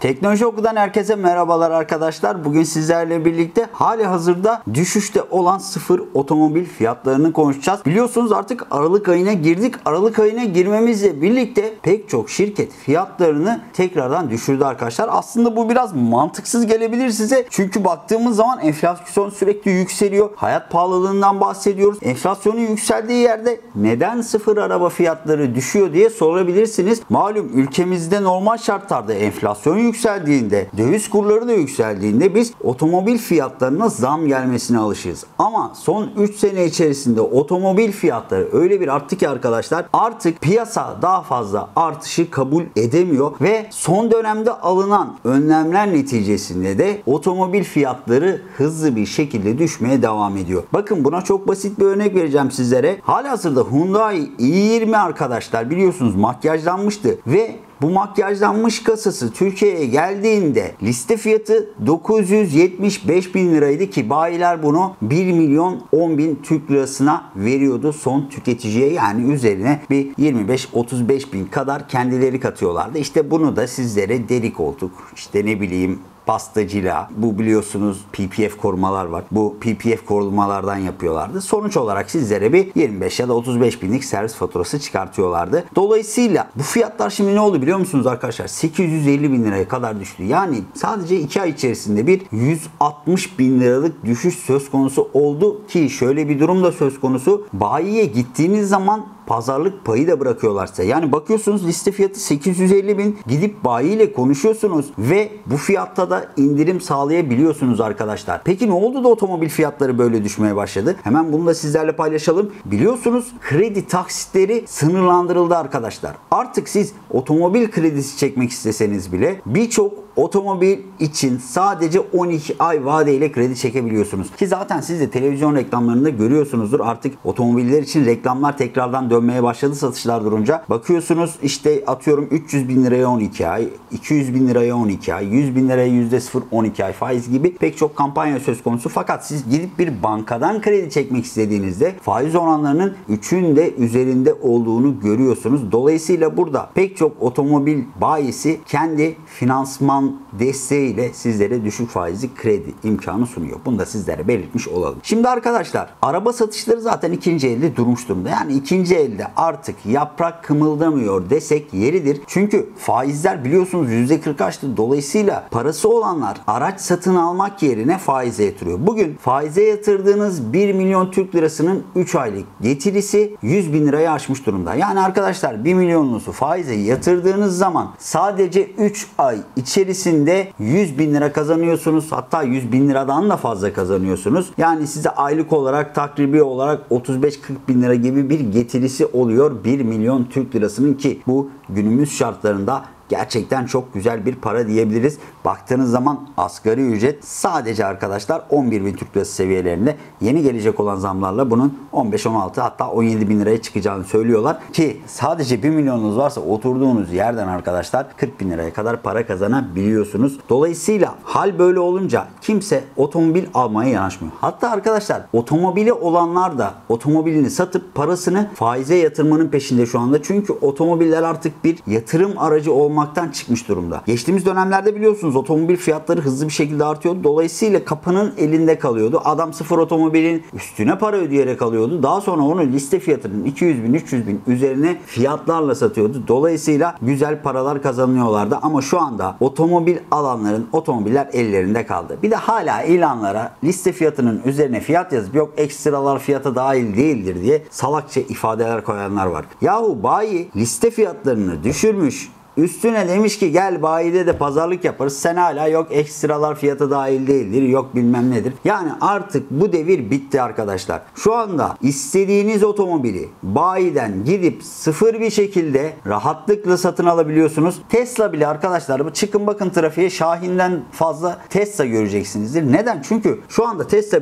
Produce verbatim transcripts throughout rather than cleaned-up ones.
Teknoloji Oku'dan herkese merhabalar arkadaşlar. Bugün sizlerle birlikte hali hazırda düşüşte olan sıfır otomobil fiyatlarını konuşacağız. Biliyorsunuz artık Aralık ayına girdik. Aralık ayına girmemizle birlikte pek çok şirket fiyatlarını tekrardan düşürdü arkadaşlar. Aslında bu biraz mantıksız gelebilir size. Çünkü baktığımız zaman enflasyon sürekli yükseliyor. Hayat pahalılığından bahsediyoruz. Enflasyonun yükseldiği yerde neden sıfır araba fiyatları düşüyor diye sorabilirsiniz. Malum ülkemizde normal şartlarda enflasyon yükseldiğinde, döviz kurları da yükseldiğinde biz otomobil fiyatlarına zam gelmesine alışığız. Ama son üç sene içerisinde otomobil fiyatları öyle bir arttı ki arkadaşlar, artık piyasa daha fazla artışı kabul edemiyor ve son dönemde alınan önlemler neticesinde de otomobil fiyatları hızlı bir şekilde düşmeye devam ediyor. Bakın, buna çok basit bir örnek vereceğim sizlere. Halihazırda Hyundai i yirmi arkadaşlar biliyorsunuz makyajlanmıştı ve bu makyajlanmış kasası Türkiye'ye geldiğinde liste fiyatı dokuz yüz yetmiş beş bin liraydı ki bayiler bunu bir milyon on bin Türk lirasına veriyordu son tüketiciye, yani üzerine bir yirmi beş otuz beş bin kadar kendileri katıyorlardı. İşte bunu da sizlere deri koltuk, işte ne bileyim pastacıyla, bu biliyorsunuz P P F korumalar var. Bu P P F korumalardan yapıyorlardı. Sonuç olarak sizlere bir yirmi beş ya da otuz beş binlik servis faturası çıkartıyorlardı. Dolayısıyla bu fiyatlar şimdi ne oldu biliyor musunuz arkadaşlar? sekiz yüz elli bin liraya kadar düştü. Yani sadece iki ay içerisinde bir yüz altmış bin liralık düşüş söz konusu oldu ki şöyle bir durum da söz konusu. Bayiye gittiğiniz zaman pazarlık payı da bırakıyorlar size. Yani bakıyorsunuz liste fiyatı sekiz yüz elli bin, gidip bayiyle konuşuyorsunuz ve bu fiyatta da indirim sağlayabiliyorsunuz arkadaşlar. Peki ne oldu da otomobil fiyatları böyle düşmeye başladı? Hemen bunu da sizlerle paylaşalım. Biliyorsunuz kredi taksitleri sınırlandırıldı arkadaşlar. Artık siz otomobil kredisi çekmek isteseniz bile birçok otomobil için sadece on iki ay vadeyle kredi çekebiliyorsunuz. Ki zaten siz de televizyon reklamlarında görüyorsunuzdur. Artık otomobiller için reklamlar tekrardan dönmeye başladı satışlar durunca. Bakıyorsunuz işte atıyorum üç yüz bin liraya on iki ay, iki yüz bin liraya on iki ay, yüz bin liraya yüzde sıfır on iki ay faiz gibi pek çok kampanya söz konusu. Fakat siz gidip bir bankadan kredi çekmek istediğinizde faiz oranlarının üçün de üzerinde olduğunu görüyorsunuz. Dolayısıyla burada pek çok otomobil bayisi kendi finansman desteğiyle sizlere düşük faizli kredi imkanı sunuyor. Bunu da sizlere belirtmiş olalım. Şimdi arkadaşlar, araba satışları zaten ikinci elde durmuş durumda. Yani ikinci elde artık yaprak kımıldamıyor desek yeridir. Çünkü faizler biliyorsunuz yüzde kırk aştı. Dolayısıyla parası olanlar araç satın almak yerine faize yatırıyor. Bugün faize yatırdığınız bir milyon Türk lirasının üç aylık getirisi yüz bin lirayı aşmış durumda. Yani arkadaşlar bir milyonunuzu faize yatırdığınız zaman sadece üç ay içerisinde yüz bin lira kazanıyorsunuz. Hatta yüz bin liradan da fazla kazanıyorsunuz. Yani size aylık olarak, takribi olarak otuz beş kırk bin lira gibi bir getirisi oluyor bir milyon Türk lirasının, ki bu günümüz şartlarında gerçekten çok güzel bir para diyebiliriz. Baktığınız zaman asgari ücret sadece arkadaşlar on bir bin Türk lirası seviyelerinde. Yeni gelecek olan zamlarla bunun on beş on altı hatta on yedi bin liraya çıkacağını söylüyorlar. Ki sadece bir milyonunuz varsa oturduğunuz yerden arkadaşlar kırk bin liraya kadar para kazanabiliyorsunuz. Dolayısıyla hal böyle olunca kimse otomobil almaya yanaşmıyor. Hatta arkadaşlar otomobili olanlar da otomobilini satıp parasını faize yatırmanın peşinde şu anda. Çünkü otomobiller artık bir yatırım aracı olmaktan çıkmış durumda. Geçtiğimiz dönemlerde biliyorsunuz otomobil fiyatları hızlı bir şekilde artıyordu. Dolayısıyla kapının elinde kalıyordu. Adam sıfır otomobilin üstüne para ödeyerek alıyordu. Daha sonra onu liste fiyatının iki yüz bin üç yüz bin üzerine fiyatlarla satıyordu. Dolayısıyla güzel paralar kazanıyorlardı. Ama şu anda otomobil alanların otomobiller ellerinde kaldı. Bir de hala ilanlara liste fiyatının üzerine fiyat yazıp yok ekstralar fiyata dahil değildir diye salakça ifadeler koyanlar var. Yahu bayi liste fiyatlarını düşürmüş, üstüne demiş ki gel bayide de pazarlık yaparız. Sen hala yok ekstralar fiyatı dahil değildir, yok bilmem nedir. Yani artık bu devir bitti arkadaşlar. Şu anda istediğiniz otomobili bayiden gidip sıfır bir şekilde rahatlıkla satın alabiliyorsunuz. Tesla bile arkadaşlar, çıkın bakın trafiğe, Şahin'den fazla Tesla göreceksinizdir. Neden? Çünkü şu anda Tesla bile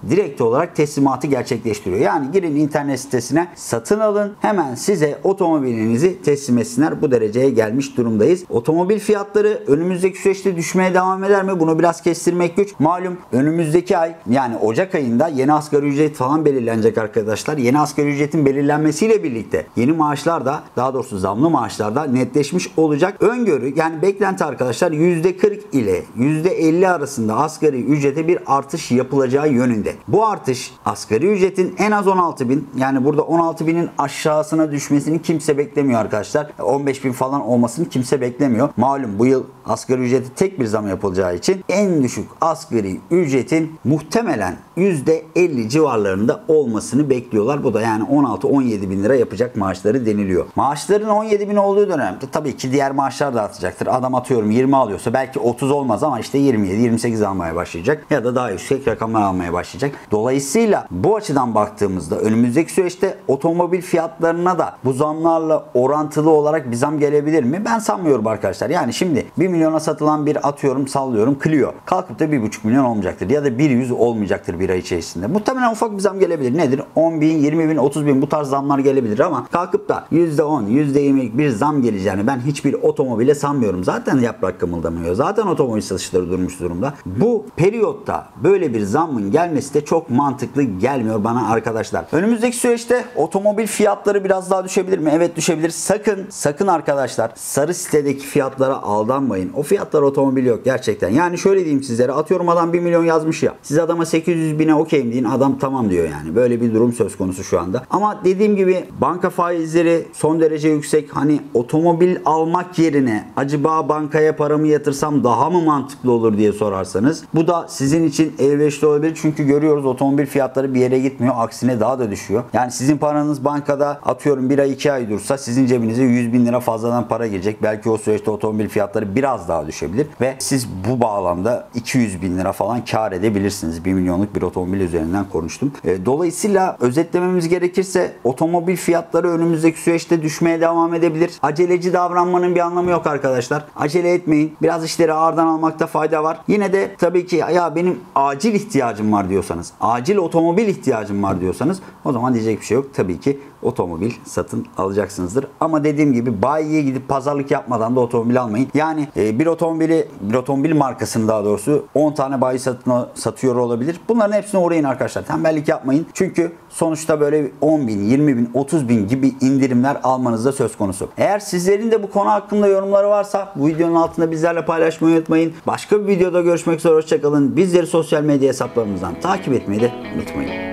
direkt olarak teslimatı gerçekleştiriyor. Yani girin internet sitesine, satın alın, hemen size otomobilinizi teslim etsinler. Bu dereceye gelmiş durumdayız. Otomobil fiyatları önümüzdeki süreçte düşmeye devam eder mi? Bunu biraz kestirmek güç. Malum önümüzdeki ay, yani Ocak ayında yeni asgari ücret falan belirlenecek arkadaşlar. Yeni asgari ücretin belirlenmesiyle birlikte yeni maaşlar da, daha doğrusu zamlı maaşlar da netleşmiş olacak. Öngörü, yani beklenti arkadaşlar yüzde kırk ile yüzde elli arasında asgari ücrete bir artış yapılacağı yönünde. Bu artış asgari ücretin en az on altı bin, yani burada on altı binin aşağısına düşmesini kimse beklemiyor arkadaşlar. on beş bin falan olmasını kimse beklemiyor. Malum bu yıl asgari ücrete tek bir zam yapılacağı için en düşük asgari ücretin muhtemelen yüzde elli civarlarında olmasını bekliyorlar. Bu da yani on altı on yedi bin lira yapacak maaşları deniliyor. Maaşların on yedi bin olduğu dönemde tabii ki diğer maaşlar da artacaktır. Adam atıyorum yirmi alıyorsa belki otuz olmaz ama işte yirmi yedi yirmi sekiz almaya başlayacak ya da daha yüksek rakamlar almaya başlayacak. Dolayısıyla bu açıdan baktığımızda önümüzdeki süreçte otomobil fiyatlarına da bu zamlarla orantılı olarak bir zam gelebilir mi? Ben sanmıyorum arkadaşlar. Yani şimdi bir milyona satılan bir, atıyorum sallıyorum, Clio kalkıp da bir buçuk milyon olmayacaktır ya da bir yüz olmayacaktır bir ay içerisinde. Muhtemelen ufak bir zam gelebilir. Nedir? on bin, yirmi bin, otuz bin bu tarz zamlar gelebilir ama kalkıp da yüzde on, yüzde yirmilik bir zam geleceğini ben hiçbir otomobile sanmıyorum. Zaten yaprak kımıldamıyor. Zaten otomobil satışları durmuş durumda. Bu periyotta böyle bir zammın gelmesi de çok mantıklı gelmiyor bana arkadaşlar. Önümüzdeki süreçte otomobil fiyatları biraz daha düşebilir mi? Evet düşebilir. Sakın, sakın arkadaşlar sarı sitedeki fiyatlara aldanmayın. O fiyatlar otomobil yok gerçekten. Yani şöyle diyeyim sizlere, atıyorum adam bir milyon yazmış ya. Siz adama sekiz yüz bine okeyim deyin, adam tamam diyor yani. Böyle bir durum söz konusu şu anda. Ama dediğim gibi banka faizleri son derece yüksek. Hani otomobil almak yerine acaba bankaya paramı yatırsam daha mı mantıklı olur diye sorarsanız, bu da sizin için elverişli olabilir. Çünkü görüyoruz otomobil fiyatları bir yere gitmiyor. Aksine daha da düşüyor. Yani sizin paranız bankada atıyorum bir ay iki ay dursa sizin cebinize yüz bin lira fazladan para girecek. Belki o süreçte otomobil fiyatları biraz daha düşebilir ve siz bu bağlamda iki yüz bin lira falan kar edebilirsiniz. bir milyonluk bir otomobil üzerinden konuştum. Dolayısıyla özetlememiz gerekirse otomobil fiyatları önümüzdeki süreçte düşmeye devam edebilir. Aceleci davranmanın bir anlamı yok arkadaşlar. Acele etmeyin. Biraz işleri ağırdan almakta fayda var. Yine de tabii ki ya benim acil ihtiyacım var diyorsanız, acil otomobil ihtiyacım var diyorsanız o zaman diyecek bir şey yok. Tabii ki otomobil satın alacaksınızdır. Ama dediğim gibi bayiye gidip pazarlık yapmadan da otomobil almayın. Yani e, bir otomobili, bir otomobil markasını daha doğrusu on tane bayi satın, satıyor olabilir. Bunların hepsine uğrayın arkadaşlar. Tembellik yapmayın. Çünkü sonuçta böyle on bin, yirmi bin, otuz bin gibi indirimler almanız da söz konusu. Eğer sizlerin de bu konu hakkında yorumları varsa bu videonun altında bizlerle paylaşmayı unutmayın. Başka bir videoda görüşmek üzere. Hoşçakalın. Bizleri sosyal medya hesaplarımızdan takip etmeyi de unutmayın.